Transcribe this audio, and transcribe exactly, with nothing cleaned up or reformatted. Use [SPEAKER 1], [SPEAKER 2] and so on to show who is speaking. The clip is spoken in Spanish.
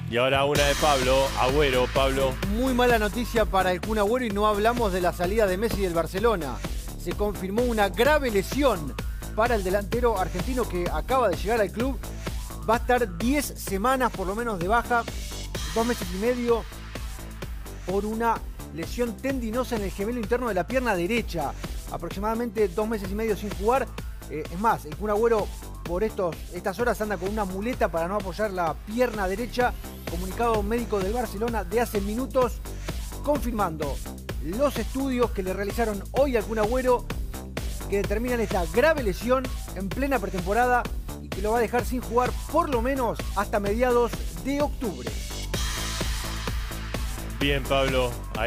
[SPEAKER 1] Y ahora una de Pablo, Agüero, Pablo.
[SPEAKER 2] Muy mala noticia para el Kun Agüero y no hablamos de la salida de Messi del Barcelona. Se confirmó una grave lesión para el delantero argentino que acaba de llegar al club. Va a estar diez semanas por lo menos de baja, dos meses y medio, por una lesión tendinosa en el gemelo interno de la pierna derecha. Aproximadamente dos meses y medio sin jugar. Eh, es más, el Kun Agüero por estos, estas horas anda con una muleta para no apoyar la pierna derecha. Comunicado médico del Barcelona de hace minutos confirmando los estudios que le realizaron hoy al Kun Agüero, que determinan esta grave lesión en plena pretemporada y que lo va a dejar sin jugar por lo menos hasta mediados de octubre.
[SPEAKER 1] Bien, Pablo. Ahí